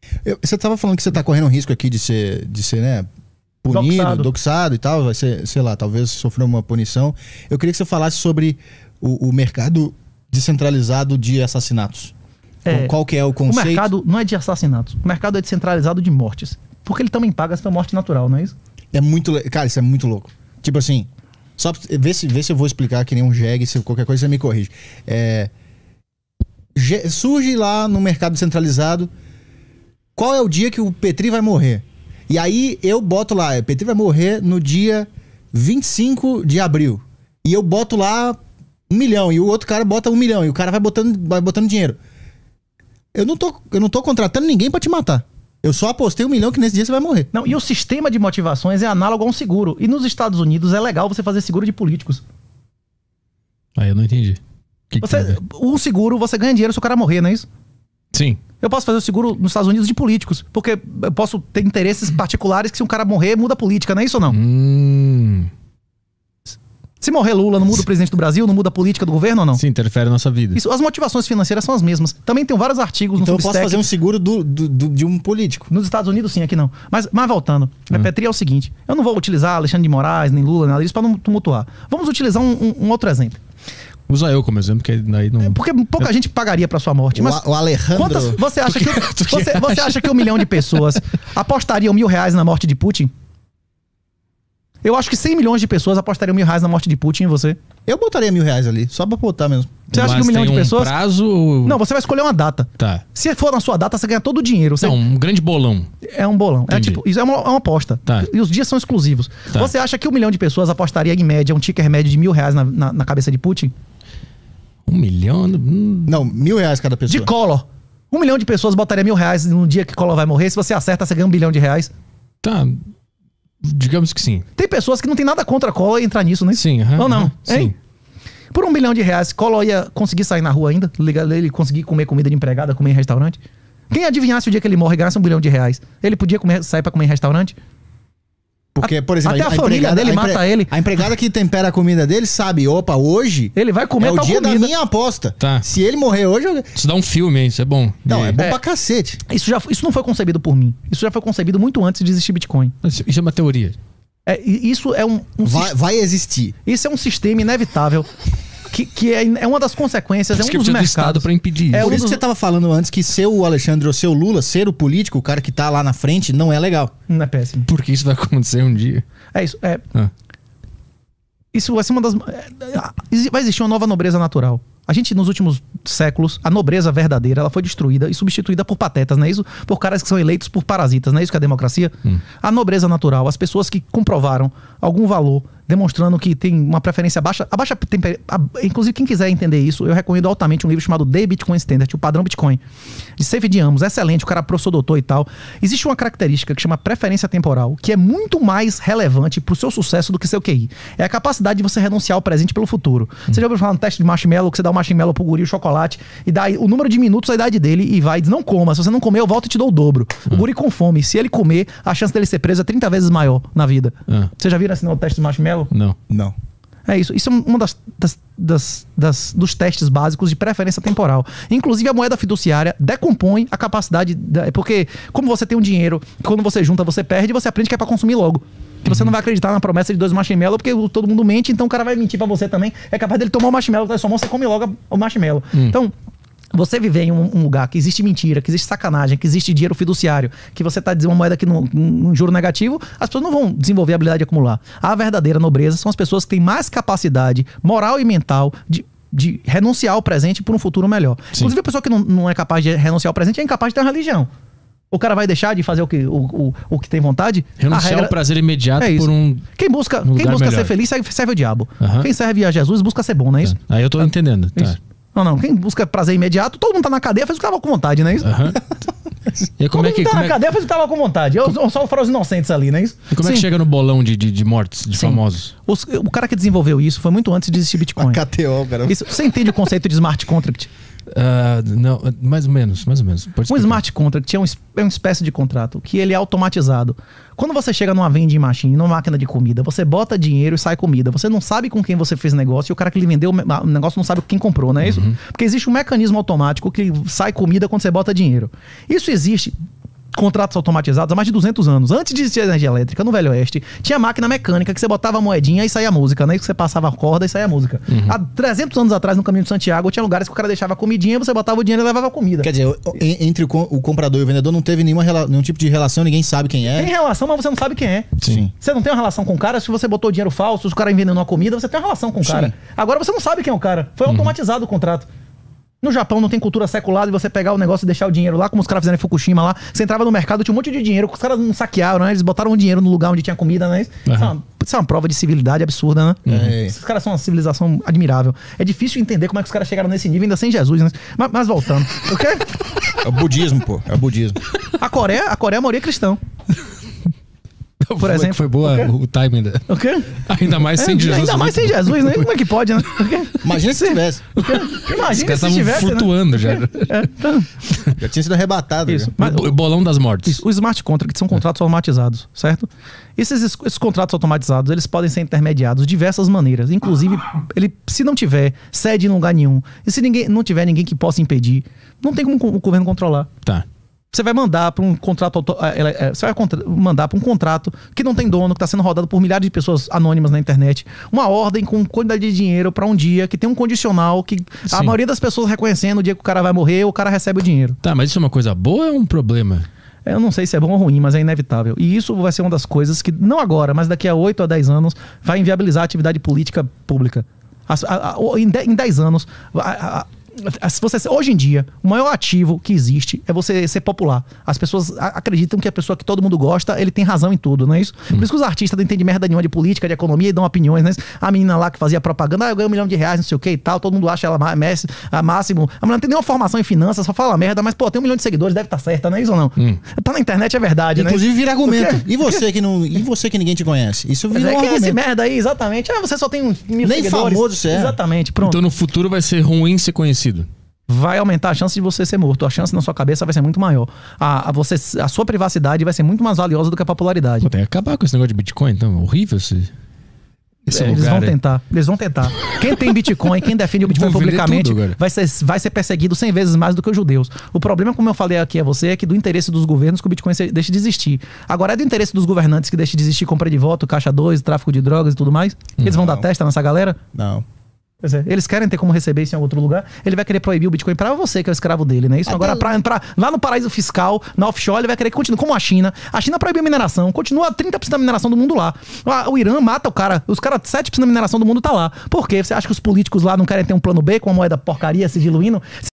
Você tava falando que você tá correndo um risco aqui de ser né, punido, doxado e tal, vai ser, sei lá, talvez sofrer uma punição. Eu queria que você falasse sobre o mercado descentralizado de assassinatos. Qual que é o conceito? O mercado não é de assassinatos, o mercado é descentralizado de mortes. Porque ele também paga essa morte natural, não é isso? Cara, isso é muito louco. Tipo assim, só vê se eu vou explicar que nem um jegue, se qualquer coisa você me corrige. Surge lá no mercado descentralizado, qual é o dia que o Petri vai morrer? E aí eu boto lá, Petri vai morrer no dia 25 de abril. E eu boto lá 1 milhão, e o outro cara bota 1 milhão, e o cara vai botando dinheiro. Eu não tô contratando ninguém pra te matar. Eu só apostei 1 milhão que nesse dia você vai morrer. Não, e o sistema de motivações é análogo a um seguro. E nos Estados Unidos é legal você fazer seguro de políticos. Eu não entendi. O seguro, você ganha dinheiro se o cara morrer, não é isso? Sim. Eu posso fazer o seguro nos Estados Unidos de políticos. Porque eu posso ter interesses particulares que se um cara morrer, muda a política, não é isso ou não? Se morrer Lula, não muda o presidente do Brasil, não muda a política do governo ou não? Sim, interfere na nossa vida. Isso, as motivações financeiras são as mesmas. Também tem vários artigos no Substack. Então eu posso fazer um seguro de um político. Nos Estados Unidos sim, aqui não. Mas voltando, Petri é o seguinte, eu não vou utilizar Alexandre de Moraes, nem Lula, nada disso pra não tumultuar. Vamos utilizar um outro exemplo. Usa eu como exemplo, que aí não... Porque pouca gente pagaria pra sua morte. Mas o Alejandro... Você acha que 1 milhão de pessoas apostariam R$1.000 na morte de Putin? Eu acho que 100 milhões de pessoas apostariam R$1.000 na morte de Putin em você. Eu botaria R$1.000 ali, só pra botar mesmo. Você acha que 1 milhão de pessoas... prazo? Não, você vai escolher uma data. Tá. Se for na sua data, você ganha todo o dinheiro. Não, um grande bolão. É um bolão. Isso é uma aposta. Tá. E os dias são exclusivos. Tá. Você acha que 1 milhão de pessoas apostaria em média um ticker médio de R$1.000 na cabeça de Putin? 1 milhão? Não, R$1.000 cada pessoa. De Collor. 1 milhão de pessoas botaria R$1.000 no dia que Collor vai morrer. Se você acerta, você ganha R$1 bilhão. Tá. Digamos que sim. Tem pessoas que não tem nada contra Collor e entrar nisso, né? Sim. Ou não? Sim. Por R$1 bilhão, Collor ia conseguir sair na rua ainda? Ele conseguir comer comida de empregada, comer em restaurante? Quem adivinhasse o dia que ele morre e ganhasse R$1 bilhão, ele podia sair pra comer em restaurante? Porque, por exemplo, até a família dele mata ele. A empregada que tempera a comida dele sabe, opa, hoje ele vai comer o dia comida. da minha aposta. Tá. Se ele morrer hoje... Isso dá um filme, hein? Isso é bom. Não, é bom pra cacete. Isso não foi concebido por mim. Isso já foi concebido muito antes de existir Bitcoin. Isso é uma teoria. Isso é vai existir. Isso é um sistema inevitável. Que é uma das consequências, é um dos mercados. Estado pra impedir. Por isso que você tava falando antes que ser o Alexandre ou ser o Lula, ser o político, o cara que tá lá na frente, não é legal. Não é péssimo. Porque isso vai acontecer um dia. Isso vai ser uma das... Vai existir uma nova nobreza natural. A gente, nos últimos séculos, a nobreza verdadeira, ela foi destruída e substituída por patetas, não é isso? Por caras que são eleitos por parasitas, não é isso que é a democracia? A nobreza natural, as pessoas que comprovaram algum valor, demonstrando que tem uma preferência baixa, inclusive quem quiser entender isso, eu recomendo altamente um livro chamado The Bitcoin Standard, o padrão Bitcoin, de Safe de Amos, excelente, o cara é professor doutor e tal. Existe uma característica que chama preferência temporal, que é muito mais relevante pro seu sucesso do que seu QI. É a capacidade de você renunciar ao presente pelo futuro. Você já ouviu falar no teste de marshmallow, que você dá o marshmallow pro guri, o chocolate, e dá o número de minutos, a idade dele, e vai e diz, não coma, se você não comer, eu volto e te dou o dobro. O guri com fome, se ele comer, a chance dele ser preso é 30 vezes maior na vida. Você já viram assim no teste de marshmallow? Não. É isso. Isso é uma dos testes básicos de preferência temporal. Inclusive, a moeda fiduciária decompõe a capacidade... Porque, como você tem um dinheiro, quando você junta, você perde, você aprende que é pra consumir logo. Que você não vai acreditar na promessa de 2 marshmallow, porque todo mundo mente, então o cara vai mentir pra você também. É capaz dele tomar o marshmallow da sua mão, você come logo o marshmallow. Então... Você viver em um lugar que existe mentira, que existe sacanagem, que existe dinheiro fiduciário, que você está dizendo uma moeda que num juro negativo, as pessoas não vão desenvolver a habilidade de acumular. A verdadeira nobreza são as pessoas que têm mais capacidade moral e mental de renunciar ao presente por um futuro melhor. Sim. Inclusive a pessoa que não é capaz de renunciar ao presente é incapaz de ter uma religião. O cara vai deixar de fazer o que tem vontade? Renunciar ao prazer imediato por um... Quem busca ser feliz serve o diabo. Quem serve a Jesus busca ser bom, não é isso? Aí eu tô entendendo. Tá. Não. Quem busca prazer imediato, todo mundo tá na cadeia, faz o que tava com vontade, não é isso? E como todo mundo tá na cadeia, faz o que tava com vontade. Só foram os inocentes ali, não é isso? E como é que chega no bolão de mortes, de famosos? O cara que desenvolveu isso foi muito antes de existir Bitcoin. KTO, cara. Você entende o conceito de smart contract? Não, mais ou menos. Um smart contract é uma espécie de contrato que ele é automatizado. Quando você chega numa vending machine, numa máquina de comida, você bota dinheiro e sai comida. Você não sabe com quem você fez negócio e o cara que lhe vendeu o negócio não sabe quem comprou, não é isso? Porque existe um mecanismo automático que sai comida quando você bota dinheiro. Isso existe contratos automatizados há mais de 200 anos. Antes de existir energia elétrica, no Velho Oeste, tinha máquina mecânica que você botava a moedinha e saía a música, né? Que você passava a corda e saía a música. Há 300 anos atrás, no Caminho de Santiago, tinha lugares que o cara deixava a comidinha, você botava o dinheiro e levava a comida. Quer dizer, entre o comprador e o vendedor não teve nenhum tipo de relação, ninguém sabe quem é. Tem relação, mas você não sabe quem é. Sim. Você não tem uma relação com o cara, se você botou dinheiro falso, se o cara envenenou a comida, você tem uma relação com o cara. Sim. Agora você não sabe quem é o cara. Foi automatizado o contrato. No Japão não tem cultura secular de você pegar o negócio e deixar o dinheiro lá, como os caras fizeram em Fukushima lá. Você entrava no mercado, tinha um monte de dinheiro, os caras não saquearam, né? Eles botaram o dinheiro no lugar onde tinha comida, né? Isso é uma prova de civilidade absurda, né? Esses caras são uma civilização admirável. É difícil entender como é que os caras chegaram nesse nível ainda sem Jesus, né? Mas voltando. O quê? É o budismo, pô. É o budismo. A Coreia é a maioria cristã. Por exemplo. Foi boa o timing. O quê? Ainda mais sem Jesus. Ainda mais sem Jesus, né? Como é que pode, né? Imagina se tivesse. Imagina se estavam tivesse, flutuando né? já. Então, Já tinha sido arrebatado. isso. Já. Mas, O bolão das mortes. os smart contracts são contratos automatizados, certo? Esses contratos automatizados, eles podem ser intermediados de diversas maneiras. Inclusive, se não tiver sede em lugar nenhum, e se não tiver ninguém que possa impedir, não tem como o governo controlar. Tá. Você vai mandar para um contrato mandar para um contrato que não tem dono, que está sendo rodado por milhares de pessoas anônimas na internet, uma ordem com quantidade de dinheiro para um dia, que tem um condicional que a maioria das pessoas reconhecendo o dia que o cara vai morrer, o cara recebe o dinheiro. Tá, mas isso é uma coisa boa ou é um problema? Eu não sei se é bom ou ruim, mas é inevitável. E isso vai ser uma das coisas que, não agora, mas daqui a 8 a 10 anos, vai inviabilizar a atividade política pública. Em 10 anos... hoje em dia, o maior ativo que existe é você ser popular. As pessoas acreditam que a pessoa que todo mundo gosta, ele tem razão em tudo, não é isso? Por isso que os artistas não entendem merda nenhuma de política, de economia e dão opiniões, né? A menina lá que fazia propaganda, eu ganho R$1 milhão, não sei o que e tal, todo mundo acha ela máximo. A mulher não tem nenhuma formação em finanças, só fala merda, mas pô, tem 1 milhão de seguidores, deve estar certa, não é isso ou não? Tá na internet, é verdade, Inclusive né? vira argumento. E você que ninguém te conhece? Isso vira um Quem é esse argumento. merda aí, exatamente? Você só tem 1 mil Nem seguidores. famoso você é. Exatamente, pronto. Então no futuro vai ser ruim ser conhecido. Vai aumentar a chance de você ser morto. A chance na sua cabeça vai ser muito maior. A sua privacidade vai ser muito mais valiosa do que a popularidade. Pô, tem que acabar com esse negócio de Bitcoin, então. Horrível esse Eles lugar. vão tentar. Quem tem Bitcoin, quem defende o Bitcoin Vão vender publicamente, tudo agora. vai ser perseguido 100 vezes mais do que os judeus. O problema, como eu falei aqui a você, é que do interesse dos governos que o Bitcoin deixe de existir. Agora é do interesse dos governantes que deixe de existir compra de voto, caixa 2, tráfico de drogas e tudo mais. Eles vão dar testa nessa galera? Não. Pois é, eles querem ter como receber isso em outro lugar. Ele vai querer proibir o Bitcoin pra você, que é o escravo dele, né? Isso agora, lá no paraíso fiscal, na offshore, ele vai querer que continue. Como a China. A China proibiu a mineração, continua 30% da mineração do mundo lá. O Irã mata o cara. Os caras, 7% da mineração do mundo tá lá. Por quê? Você acha que os políticos lá não querem ter um plano B com uma moeda porcaria se diluindo?